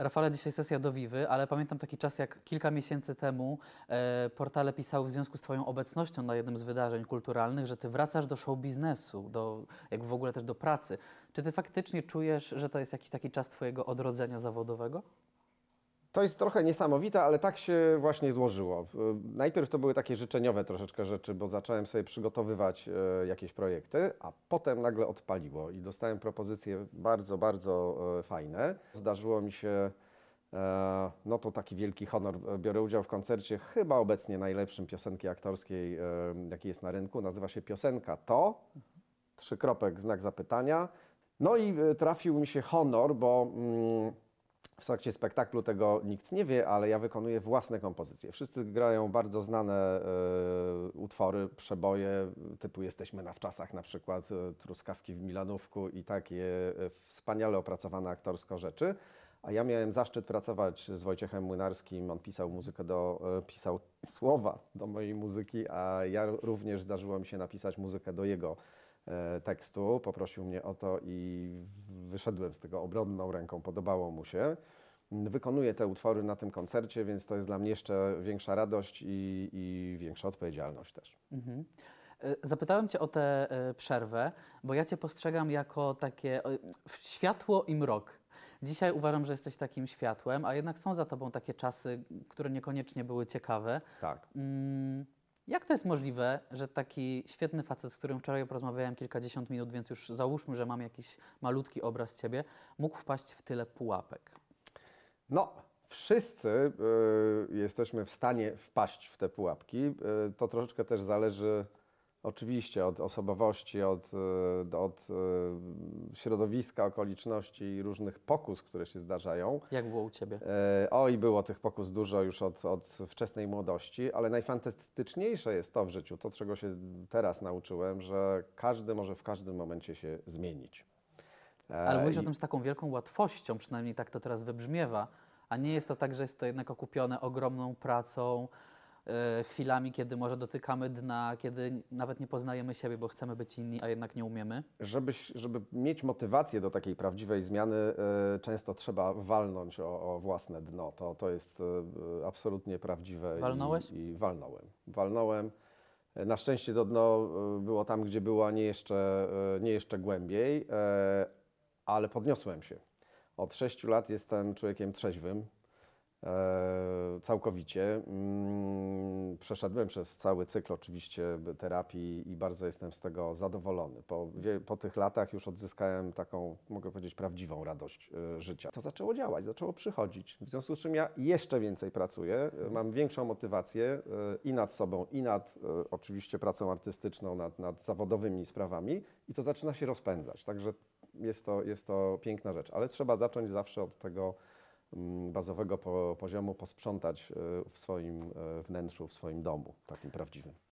Rafale, dzisiaj sesja do Vivy, ale pamiętam taki czas, jak kilka miesięcy temu portale pisały w związku z Twoją obecnością na jednym z wydarzeń kulturalnych, że Ty wracasz do show biznesu, jak w ogóle też do pracy. Czy Ty faktycznie czujesz, że to jest jakiś taki czas Twojego odrodzenia zawodowego? To jest trochę niesamowite, ale tak się właśnie złożyło. Najpierw to były takie życzeniowe troszeczkę rzeczy, bo zacząłem sobie przygotowywać jakieś projekty, a potem nagle odpaliło i dostałem propozycje bardzo, bardzo fajne. Zdarzyło mi się, no to taki wielki honor, biorę udział w koncercie chyba obecnie najlepszym piosenki aktorskiej, jaki jest na rynku. Nazywa się Piosenka To, 3 kropek, znak zapytania. No i trafił mi się honor, bo w trakcie spektaklu tego nikt nie wie, ale ja wykonuję własne kompozycje. Wszyscy grają bardzo znane utwory, przeboje, typu Jesteśmy na wczasach na przykład, Truskawki w Milanówku i takie wspaniale opracowane aktorsko rzeczy. A ja miałem zaszczyt pracować z Wojciechem Młynarskim. On pisał muzykę pisał słowa do mojej muzyki, a ja również zdarzyło mi się napisać muzykę do jego tekstu. Poprosił mnie o to i wyszedłem z tego obronną ręką, podobało mu się. Wykonuję te utwory na tym koncercie, więc to jest dla mnie jeszcze większa radość i większa odpowiedzialność też. Mhm. Zapytałem Cię o tę przerwę, bo ja Cię postrzegam jako takie światło i mrok. Dzisiaj uważam, że jesteś takim światłem, a jednak są za Tobą takie czasy, które niekoniecznie były ciekawe. Tak. Jak to jest możliwe, że taki świetny facet, z którym wczoraj porozmawiałem kilkadziesiąt minut, więc już załóżmy, że mam jakiś malutki obraz Ciebie, mógł wpaść w tyle pułapek? No, wszyscy jesteśmy w stanie wpaść w te pułapki. To troszeczkę też zależy oczywiście od osobowości, od środowiska, okoliczności i różnych pokus, które się zdarzają. Jak było u Ciebie? Oj, było tych pokus dużo już od wczesnej młodości, ale najfantastyczniejsze jest to w życiu, to czego się teraz nauczyłem, że każdy może w każdym momencie się zmienić. Ale mówisz o tym z taką wielką łatwością, przynajmniej tak to teraz wybrzmiewa, a nie jest to tak, że jest to jednak okupione ogromną pracą, chwilami, kiedy może dotykamy dna, kiedy nawet nie poznajemy siebie, bo chcemy być inni, a jednak nie umiemy? Żeby mieć motywację do takiej prawdziwej zmiany, często trzeba walnąć o własne dno. To jest absolutnie prawdziwe. Walnąłeś? I walnąłem. Na szczęście to dno było tam, gdzie było, a nie jeszcze głębiej, ale podniosłem się. Od 6 lat jestem człowiekiem trzeźwym. Całkowicie. Przeszedłem przez cały cykl oczywiście terapii i bardzo jestem z tego zadowolony. Po tych latach już odzyskałem taką, mogę powiedzieć, prawdziwą radość życia. To zaczęło działać, zaczęło przychodzić, w związku z czym ja jeszcze więcej pracuję, mam większą motywację i nad sobą, i nad oczywiście pracą artystyczną, nad zawodowymi sprawami i to zaczyna się rozpędzać, także jest to piękna rzecz, ale trzeba zacząć zawsze od tego bazowego poziomu, posprzątać w swoim wnętrzu, w swoim domu, takim prawdziwym.